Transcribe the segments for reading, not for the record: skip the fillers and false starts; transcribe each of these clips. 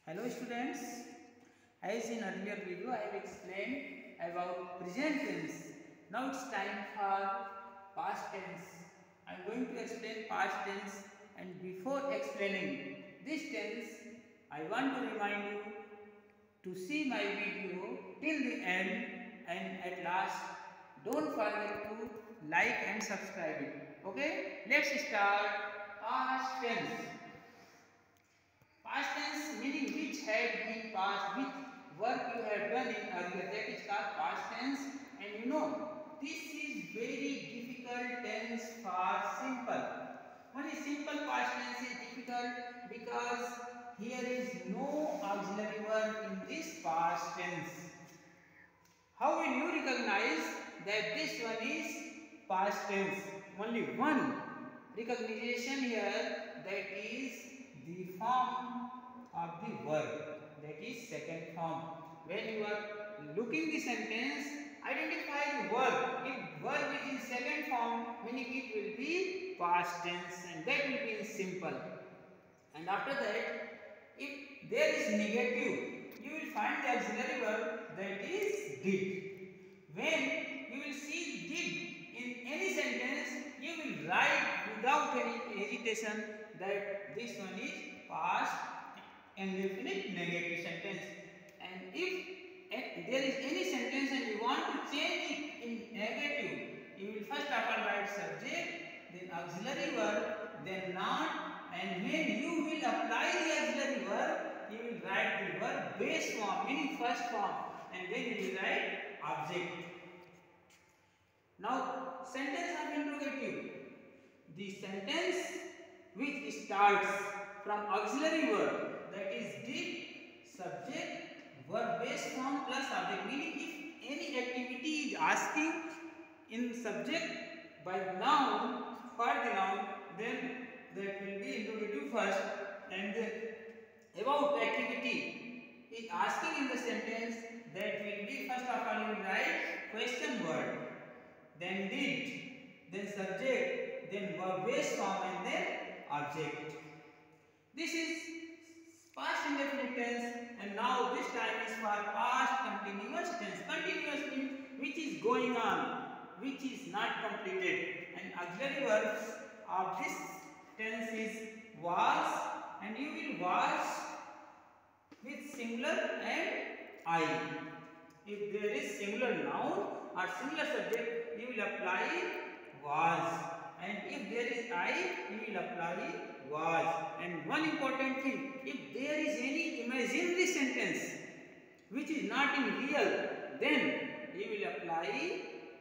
Hello students, as in earlier video I have explained about present tense. Now it's time for past tense. I am going to explain past tense, and before explaining this tense I want to remind you to see my video till the end, and at last don't forget to like and subscribe it. Okay, let's start past tense. Past tense meaning which had been past, which work you have done in earlier, that is called past tense. And you know, this is very difficult tense for simple. What is simple past tense is difficult because here is no auxiliary verb in this past tense. How will you recognize that this one is past tense? Only one recognition here, that is the form of the verb, that is second form. When you are looking the sentence, identify the verb. If verb is in second form, meaning it will be past tense, and that will be in simple. And after that, if there is negative, you will find the auxiliary verb, that is did. When you will see did in any sentence, you will write without any hesitation that this one is past indefinite negative sentence. And if there is any sentence and you want to change it in negative, you will first of all write subject, then auxiliary verb, then noun, and when you will apply the auxiliary verb, you will write the verb base form, meaning first form, and then you will write object. Now, sentence of interrogative. The sentence which starts from auxiliary verb, that is did, subject, verb base form plus object, meaning if any activity is asking in subject by noun, for the noun, then that will be interrogative first, and then about activity is asking in the sentence, that will be first of all you will write question word, then did, then subject, then verb base form, and then object. This is past indefinite tense, and now this time is for past continuous tense. Continuous means which is going on, which is not completed, and auxiliary verbs of this tense is was, and you will was with singular and I. If there is singular noun or singular subject, you will apply was, and if there is I, you will apply was. And one important thing, if there is any imaginary sentence which is not in real, then you will apply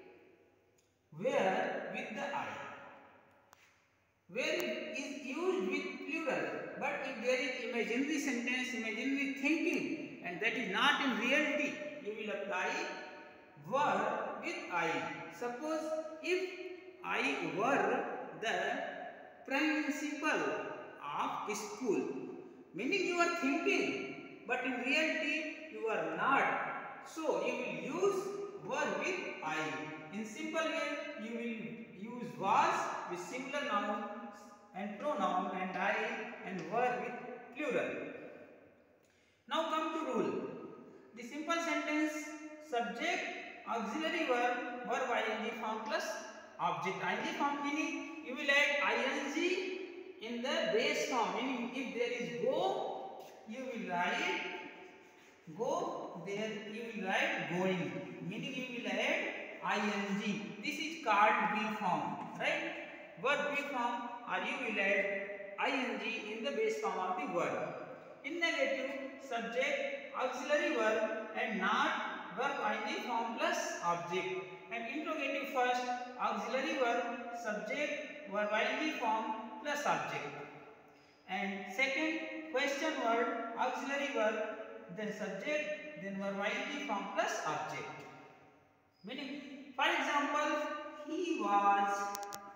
where with the I. Where is used with plural, but if there is imaginary sentence, imaginary thinking, and that is not in reality, you will apply were with I. Suppose if I were the principal of school, meaning you are thinking, but in reality you are not. So you will use were with I. In simple way, you will use was with singular noun and pronoun, and I and were with plural. Now come to rule. The simple sentence, subject, auxiliary verb, verb ing form plus object. Ing form meaning you will add ing in the base form, meaning if there is go, you will write go, there you will write going, meaning you will add ing. This is called B form, right? Verb B form, or you will add ing in the base form of the verb. In negative, subject, auxiliary verb, and not verb ing form plus object. And interrogative first, auxiliary verb, subject, verb ing form plus object. And second, question word, auxiliary verb, then subject, then verb ing form plus object. Meaning, for example, he was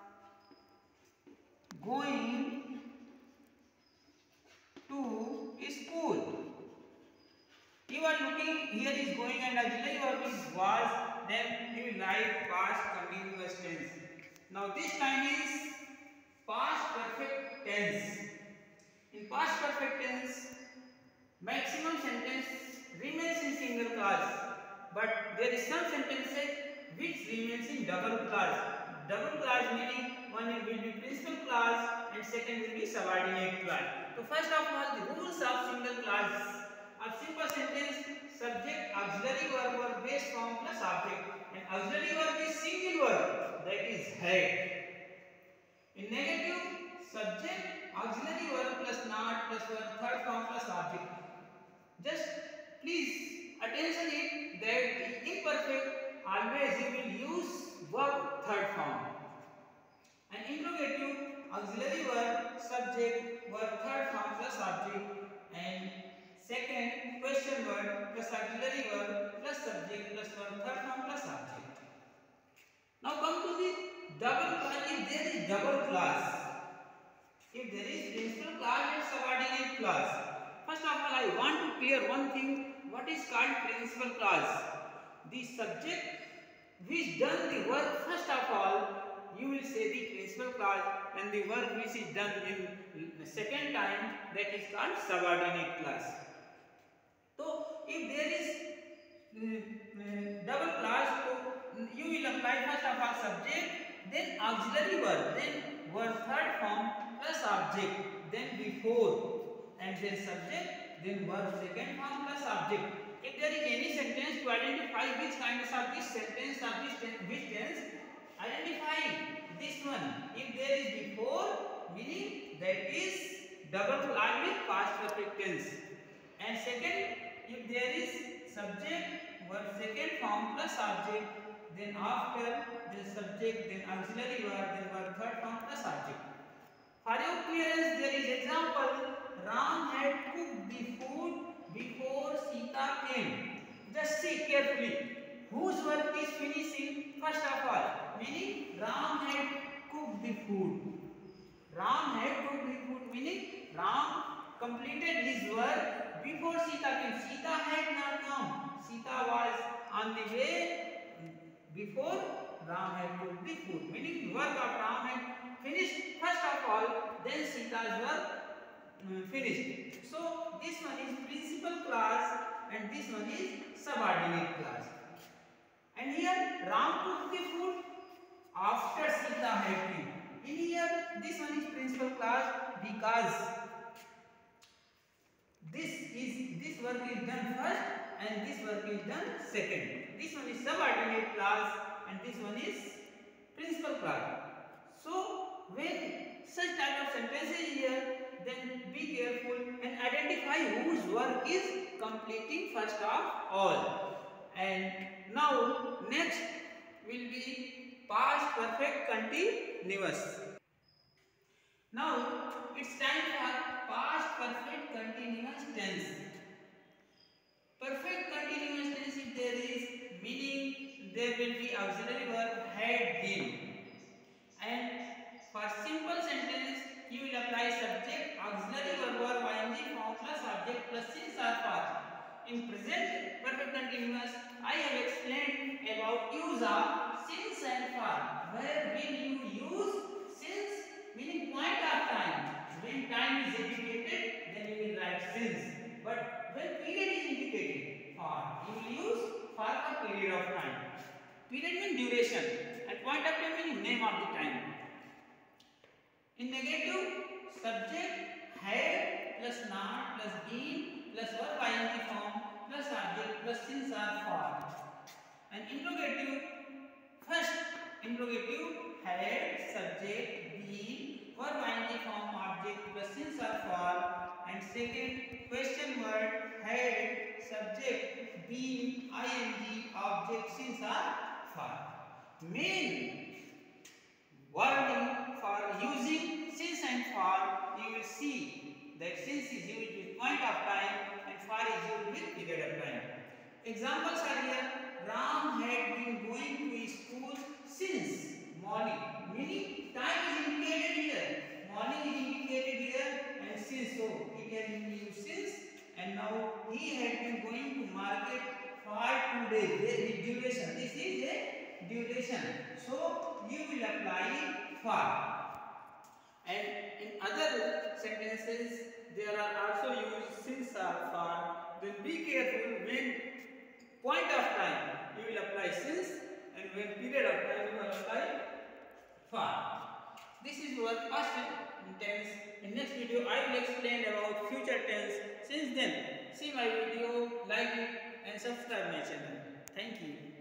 going to school. You are looking, here is going and auxiliary verb is was, then you will write past continuous tense. Now this time is past perfect tense. In past perfect tense, मैं but there is some sentences which remains in double clause. Double clause meaning one will be principal clause and second will be subordinate clause. So first of all, the rules of single clause. A simple sentence, subject, auxiliary verb or base form plus object, and auxiliary verb is single verb, that is had. In negative, subject, auxiliary verb plus not plus verb, third form plus object. Just please attention it that in imperfect always you will use verb third form. And interrogative, auxiliary verb, subject, verb third form plus object, and second question word plus auxiliary verb plus subject plus verb third form plus object. Now come to the double clause. If there is double clause, if there is principal clause and subordinate clause, first of all I want to clear one thing. What is called principal clause? The subject which done the work first of all, you will say the principal clause, and the work which is done in the second time, that is called subordinate clause. So if there is double clause, so you will apply first of all subject, then auxiliary verb, then verb third form plus object, then before, and then subject, then verb second form plus object. If there is any sentence to identify which kinds of this sentence or this which tense, identify this one. If there is before, meaning that is double clause with past perfect tense. And second, if there is subject, verb second form plus object, then after the subject, then auxiliary verb, then verb third form plus object. For your clearance, there is example. Ram had cooked the food before Sita came. Just see carefully. Whose work is finishing first of all? Meaning Ram had cooked the food. Ram had cooked the food, meaning Ram completed his work before Sita came. Sita had not come. Sita was on the way before Ram had cooked the food. Meaning the work of Ram had finished first of all, then Sita's work finished. So this one is principal clause and this one is subordinate clause. And here Ram cooked the food after Sita had came. In here this one is principal clause because this work is done first and this work is done second. This one is subordinate clause and this one is principal clause. So when such type of sentences here, then be careful and identify whose work is completing first of all. And now next will be past perfect continuous. Now it's time for past perfect continuous tense. Perfect continuous tense, if there is, meaning there will be auxiliary verb had been. And for simple sentence, you will apply subject, auxiliary verb or ing form plus object plus since or for. In present perfect continuous, I have explained about use of since and for. Where will you use since? Meaning point of time. When time is indicated, then you will write since. But when period is indicated, for, you will use for a period of time. Period means duration, and point of time means name of the time. In negative, subject had plus not plus been plus verb ing form plus object plus since or for. And interrogative, first interrogative had subject been verb ing form object plus since or for, and second question word had subject been ing object since or for. Main warning for using since and for, you will see that since is used with point of time and for is used with period of time. Examples are here. Ram had been going to school since morning, meaning time is indicated here, morning is indicated here, and since, so it has been used since. And now he had been going to market for 2 days. There is duration. This is a duration. So you will apply for. And in other sentences, there are also used since or for. Then be careful when point of time. when period of time you will apply for. This is your past tense. In next video I will explain about future tense. Since then, see my video, like it and subscribe my channel. Thank you.